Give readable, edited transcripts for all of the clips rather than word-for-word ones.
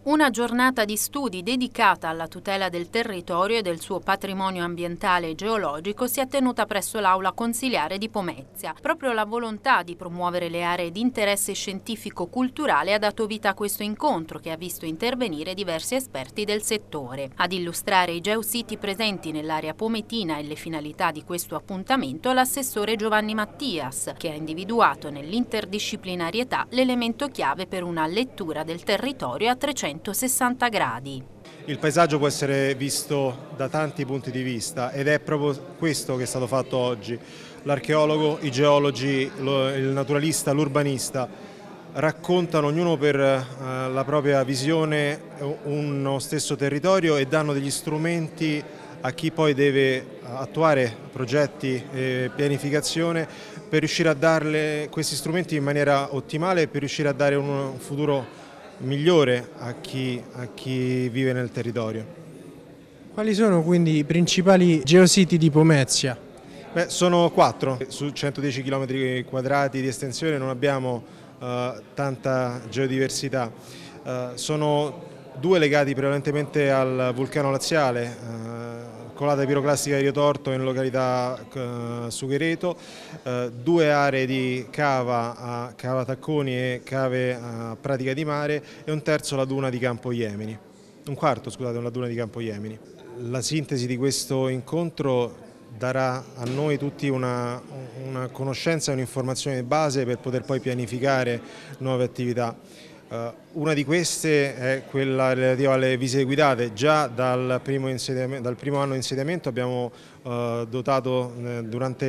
Una giornata di studi dedicata alla tutela del territorio e del suo patrimonio ambientale e geologico si è tenuta presso l'Aula Consiliare di Pomezia. Proprio la volontà di promuovere le aree di interesse scientifico-culturale ha dato vita a questo incontro che ha visto intervenire diversi esperti del settore. Ad illustrare i geositi presenti nell'area pometina e le finalità di questo appuntamento l'assessore Giovanni Mattias, che ha individuato nell'interdisciplinarietà l'elemento chiave per una lettura del territorio a 360 gradi. Il paesaggio può essere visto da tanti punti di vista ed è proprio questo che è stato fatto oggi. L'archeologo, i geologi, il naturalista, l'urbanista raccontano ognuno per la propria visione uno stesso territorio e danno degli strumenti a chi poi deve attuare progetti e pianificazione per riuscire a darle questi strumenti in maniera ottimale e per riuscire a dare un futuro migliore a chi vive nel territorio. Quali sono quindi i principali geositi di Pomezia? Sono 4, su 110 km² di estensione non abbiamo tanta geodiversità, sono 2 legati prevalentemente al vulcano laziale, colata piroclastica di Rio Torto in località Sughereto, 2 aree di cava a Cava Tacconi e cave a Pratica di Mare e un terzo la duna di Campo Iemini, un quarto scusate, la duna di Campo Iemini. La sintesi di questo incontro darà a noi tutti una conoscenza e un'informazione di base per poter poi pianificare nuove attività. Una di queste è quella relativa alle visite guidate. Già dal primo anno di insediamento abbiamo dotato durante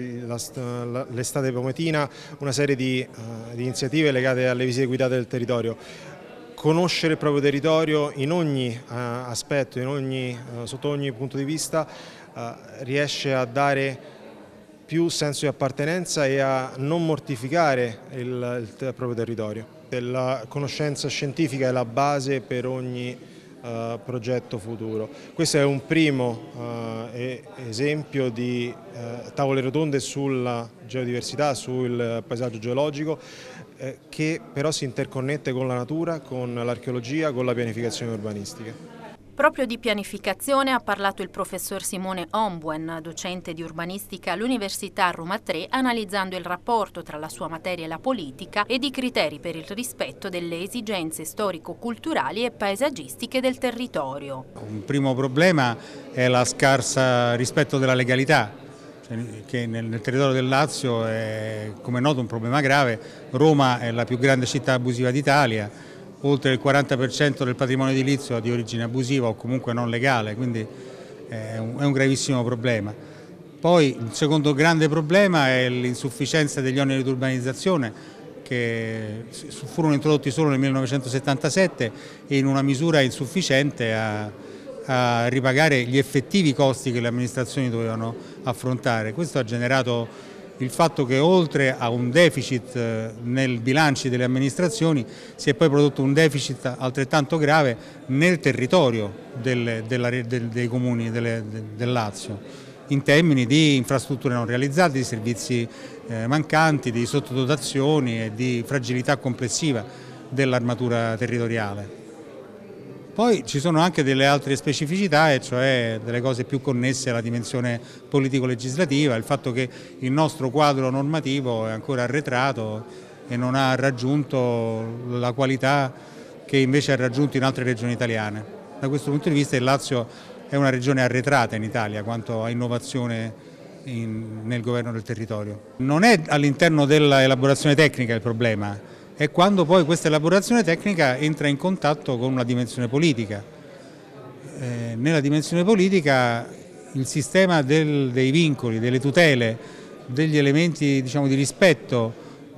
l'estate pometina una serie di iniziative legate alle visite guidate del territorio. Conoscere il proprio territorio in ogni aspetto, sotto ogni punto di vista, riesce a dare più senso di appartenenza e a non mortificare il proprio territorio. La conoscenza scientifica è la base per ogni progetto futuro. Questo è un primo esempio di tavole rotonde sulla geodiversità, sul paesaggio geologico, che però si interconnette con la natura, con l'archeologia, con la pianificazione urbanistica. Proprio di pianificazione ha parlato il professor Simone Ombuen, docente di urbanistica all'Università Roma Tre, analizzando il rapporto tra la sua materia e la politica ed i criteri per il rispetto delle esigenze storico-culturali e paesaggistiche del territorio. Un primo problema è la scarsa rispetto della legalità, che nel territorio del Lazio è, come noto, un problema grave. Roma è la più grande città abusiva d'Italia. Oltre il 40% del patrimonio edilizio è di origine abusiva o comunque non legale, quindi è un gravissimo problema. Poi il secondo grande problema è l'insufficienza degli oneri di urbanizzazione, che furono introdotti solo nel 1977 e in una misura insufficiente a ripagare gli effettivi costi che le amministrazioni dovevano affrontare. Questo ha generato il fatto che oltre a un deficit nel bilancio delle amministrazioni si è poi prodotto un deficit altrettanto grave nel territorio dei comuni del Lazio, in termini di infrastrutture non realizzate, di servizi mancanti, di sottodotazioni e di fragilità complessiva dell'armatura territoriale. Poi ci sono anche delle altre specificità, e cioè delle cose più connesse alla dimensione politico-legislativa, il fatto che il nostro quadro normativo è ancora arretrato e non ha raggiunto la qualità che invece ha raggiunto in altre regioni italiane. Da questo punto di vista il Lazio è una regione arretrata in Italia quanto a innovazione nel governo del territorio. Non è all'interno dell'elaborazione tecnica il problema, è quando poi questa elaborazione tecnica entra in contatto con una dimensione politica. Nella dimensione politica il sistema dei vincoli, delle tutele, degli elementi di rispetto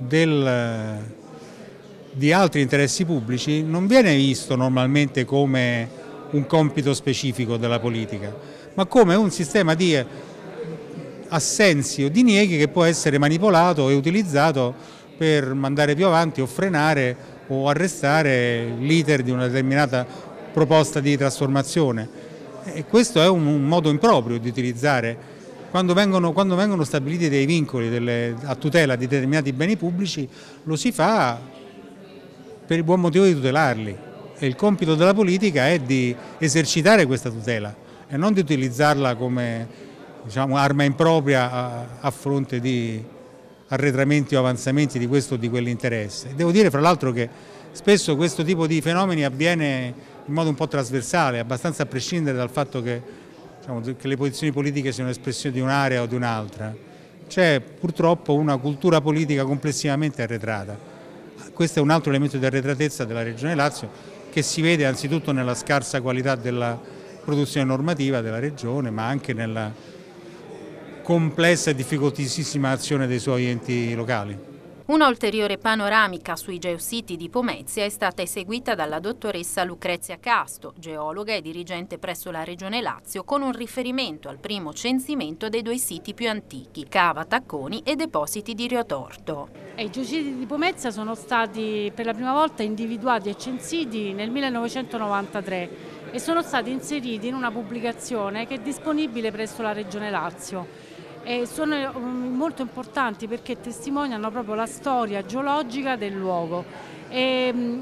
di altri interessi pubblici non viene visto normalmente come un compito specifico della politica, ma come un sistema di assensi o dinieghi che può essere manipolato e utilizzato per mandare più avanti o frenare o arrestare l'iter di una determinata proposta di trasformazione. E questo è un modo improprio di utilizzare. Quando vengono stabiliti dei vincoli a tutela di determinati beni pubblici, lo si fa per il buon motivo di tutelarli e il compito della politica è di esercitare questa tutela e non di utilizzarla come, diciamo, arma impropria a fronte di arretramenti o avanzamenti di questo o di quell'interesse. Devo dire fra l'altro che spesso questo tipo di fenomeni avviene in modo un po' trasversale, abbastanza a prescindere dal fatto che, diciamo, che le posizioni politiche siano espressione di un'area o di un'altra. C'è purtroppo una cultura politica complessivamente arretrata. Questo è un altro elemento di arretratezza della Regione Lazio, che si vede anzitutto nella scarsa qualità della produzione normativa della Regione, ma anche nella complessa e difficoltosissima azione dei suoi enti locali. Una ulteriore panoramica sui geositi di Pomezia è stata eseguita dalla dottoressa Lucrezia Casto, geologa e dirigente presso la Regione Lazio, con un riferimento al primo censimento dei 2 siti più antichi, Cava Tacconi e Depositi di Rio Torto. I geositi di Pomezia sono stati per la prima volta individuati e censiti nel 1993 e sono stati inseriti in una pubblicazione che è disponibile presso la Regione Lazio. E sono molto importanti perché testimoniano proprio la storia geologica del luogo e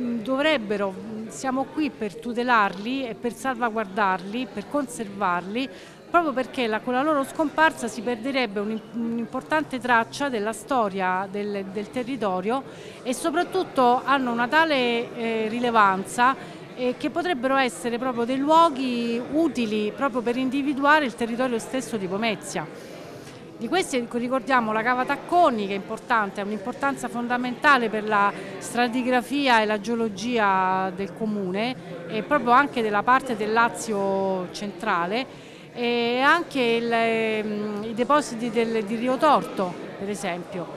siamo qui per tutelarli e per salvaguardarli, per conservarli, proprio perché con la loro scomparsa si perderebbe un'importante traccia della storia del territorio e soprattutto hanno una tale rilevanza che potrebbero essere proprio dei luoghi utili proprio per individuare il territorio stesso di Pomezia. Di questi ricordiamo la Cava Tacconi, che è importante, ha un'importanza fondamentale per la stratigrafia e la geologia del comune e proprio anche della parte del Lazio centrale, e anche i depositi di Rio Torto, per esempio.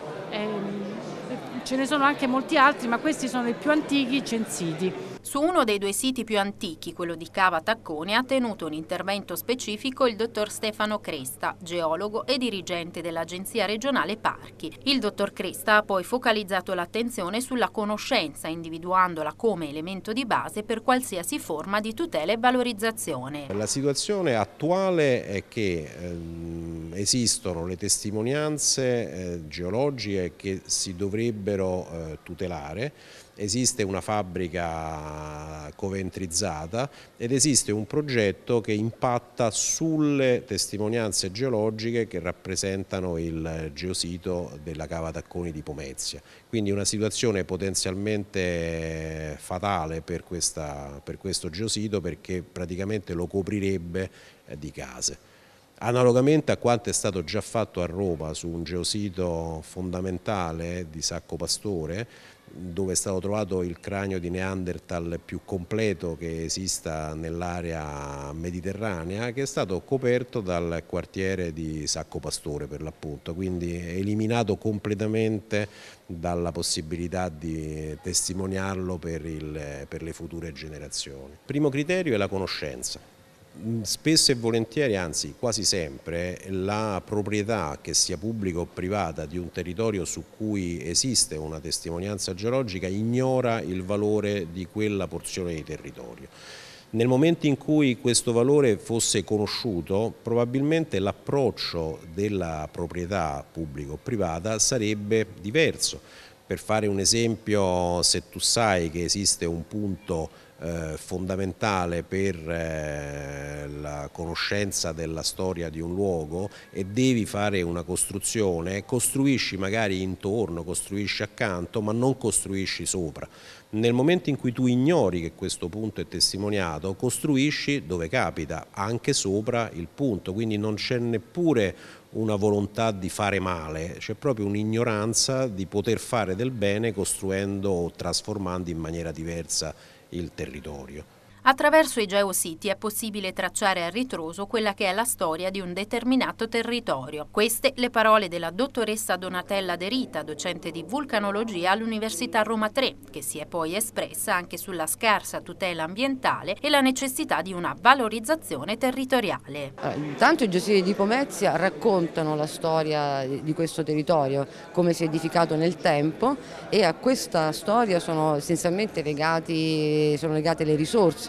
Ce ne sono anche molti altri, ma questi sono i più antichi censiti. Su uno dei 2 siti più antichi, quello di Cava Tacconi, ha tenuto un intervento specifico il dottor Stefano Cresta, geologo e dirigente dell'Agenzia regionale Parchi. Il dottor Cresta ha poi focalizzato l'attenzione sulla conoscenza, individuandola come elemento di base per qualsiasi forma di tutela e valorizzazione. La situazione attuale è che esistono le testimonianze geologiche che si dovrebbero tutelare. Esiste una fabbrica coventrizzata ed esiste un progetto che impatta sulle testimonianze geologiche che rappresentano il geosito della Cava Tacconi di Pomezia. Quindi una situazione potenzialmente fatale per questo geosito, perché praticamente lo coprirebbe di case. Analogamente a quanto è stato già fatto a Roma su un geosito fondamentale di Sacco Pastore, dove è stato trovato il cranio di Neanderthal più completo che esista nell'area mediterranea, che è stato coperto dal quartiere di Sacco Pastore per l'appunto, quindi eliminato completamente dalla possibilità di testimoniarlo per le future generazioni. Il primo criterio è la conoscenza. Spesso e volentieri, anzi quasi sempre, la proprietà, che sia pubblica o privata, di un territorio su cui esiste una testimonianza geologica ignora il valore di quella porzione di territorio. Nel momento in cui questo valore fosse conosciuto, probabilmente l'approccio della proprietà pubblica o privata sarebbe diverso. Per fare un esempio, se tu sai che esiste un punto fondamentale per la conoscenza della storia di un luogo e devi fare una costruzione, costruisci magari intorno, costruisci accanto, ma non costruisci sopra. Nel momento in cui tu ignori che questo punto è testimoniato, costruisci dove capita, anche sopra il punto, quindi non c'è neppure una volontà di fare male, c'è proprio un'ignoranza di poter fare del bene costruendo o trasformando in maniera diversa il territorio. Attraverso i geositi è possibile tracciare a ritroso quella che è la storia di un determinato territorio. Queste le parole della dottoressa Donatella De Rita, docente di vulcanologia all'Università Roma 3, che si è poi espressa anche sulla scarsa tutela ambientale e la necessità di una valorizzazione territoriale. Intanto i geositi di Pomezia raccontano la storia di questo territorio, come si è edificato nel tempo, e a questa storia sono essenzialmente legate le risorse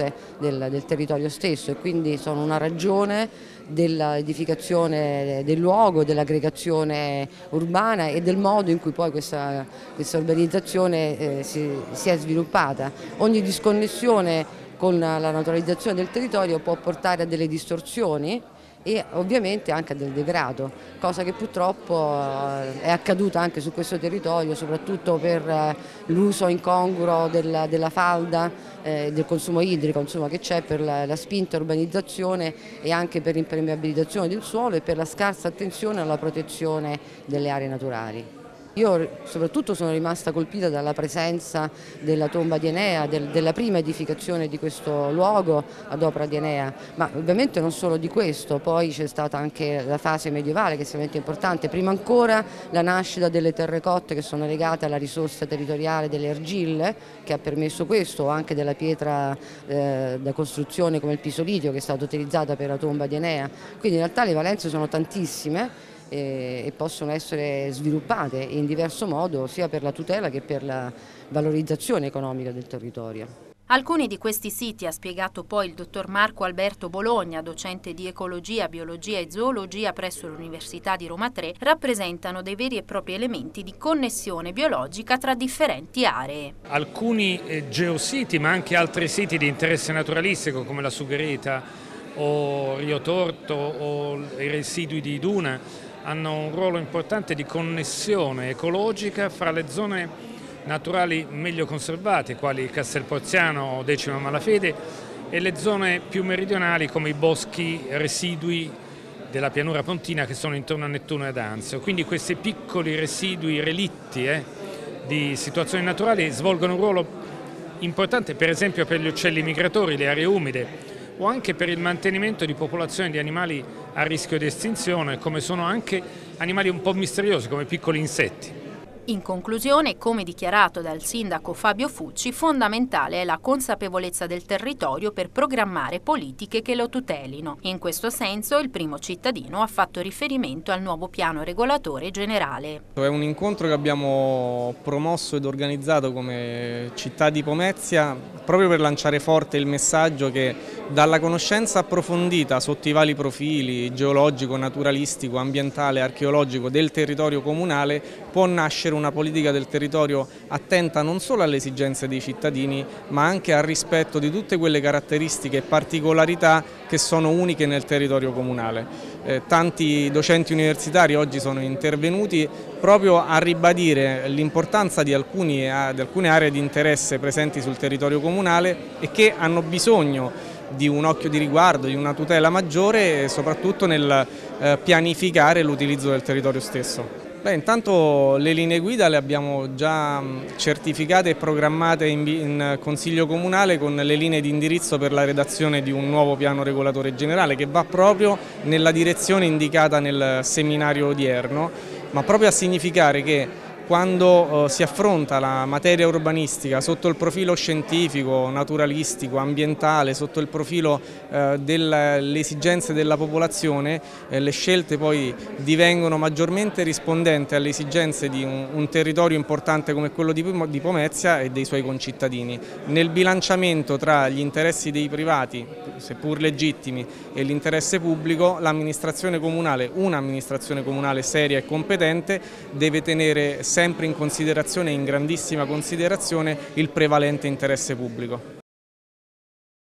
risorse del territorio stesso, e quindi sono una ragione dell'edificazione del luogo, dell'aggregazione urbana e del modo in cui poi questa urbanizzazione si è sviluppata. Ogni disconnessione con la naturalizzazione del territorio può portare a delle distorsioni e ovviamente anche a del degrado, cosa che purtroppo è accaduta anche su questo territorio, soprattutto per l'uso incongruo della falda, del consumo idrico, insomma, che c'è per la spinta urbanizzazione e anche per l'impermeabilizzazione del suolo e per la scarsa attenzione alla protezione delle aree naturali. Io soprattutto sono rimasta colpita dalla presenza della tomba di Enea, della prima edificazione di questo luogo ad opera di Enea, ma ovviamente non solo di questo, poi c'è stata anche la fase medievale che è estremamente importante, prima ancora la nascita delle terracotte che sono legate alla risorsa territoriale delle argille che ha permesso questo, o anche della pietra da costruzione come il pisolitio che è stata utilizzata per la tomba di Enea, quindi in realtà le valenze sono tantissime e possono essere sviluppate in diverso modo sia per la tutela che per la valorizzazione economica del territorio. Alcuni di questi siti, ha spiegato poi il dottor Marco Alberto Bologna, docente di ecologia, biologia e zoologia presso l'Università di Roma III, rappresentano dei veri e propri elementi di connessione biologica tra differenti aree. Alcuni geositi, ma anche altri siti di interesse naturalistico come la Sugherita o Rio Torto o i residui di Duna, hanno un ruolo importante di connessione ecologica fra le zone naturali meglio conservate, quali Castelporziano o Decima Malafede, e le zone più meridionali come i boschi residui della pianura pontina che sono intorno a Nettuno e ad Anzio. Quindi questi piccoli residui, relitti di situazioni naturali svolgono un ruolo importante per esempio per gli uccelli migratori, le aree umide, o anche per il mantenimento di popolazioni di animali a rischio di estinzione, come sono anche animali un po' misteriosi come piccoli insetti. In conclusione, come dichiarato dal sindaco Fabio Fucci, fondamentale è la consapevolezza del territorio per programmare politiche che lo tutelino. In questo senso, il primo cittadino ha fatto riferimento al nuovo piano regolatore generale. È un incontro che abbiamo promosso ed organizzato come città di Pomezia proprio per lanciare forte il messaggio che dalla conoscenza approfondita sotto i vari profili geologico, naturalistico, ambientale, archeologico del territorio comunale può nascere una politica del territorio attenta non solo alle esigenze dei cittadini ma anche al rispetto di tutte quelle caratteristiche e particolarità che sono uniche nel territorio comunale. Tanti docenti universitari oggi sono intervenuti proprio a ribadire l'importanza di alcune aree di interesse presenti sul territorio comunale e che hanno bisogno di un occhio di riguardo, di una tutela maggiore, soprattutto nel pianificare l'utilizzo del territorio stesso. Intanto le linee guida le abbiamo già certificate e programmate in Consiglio Comunale con le linee di indirizzo per la redazione di un nuovo piano regolatore generale che va proprio nella direzione indicata nel seminario odierno, ma proprio a significare che quando si affronta la materia urbanistica sotto il profilo scientifico, naturalistico, ambientale, sotto il profilo delle esigenze della popolazione, le scelte poi divengono maggiormente rispondenti alle esigenze di un territorio importante come quello di Pomezia e dei suoi concittadini. Nel bilanciamento tra gli interessi dei privati, seppur legittimi, e l'interesse pubblico, l'amministrazione comunale, un'amministrazione comunale seria e competente, deve tenere sempre in considerazione, in grandissima considerazione, il prevalente interesse pubblico.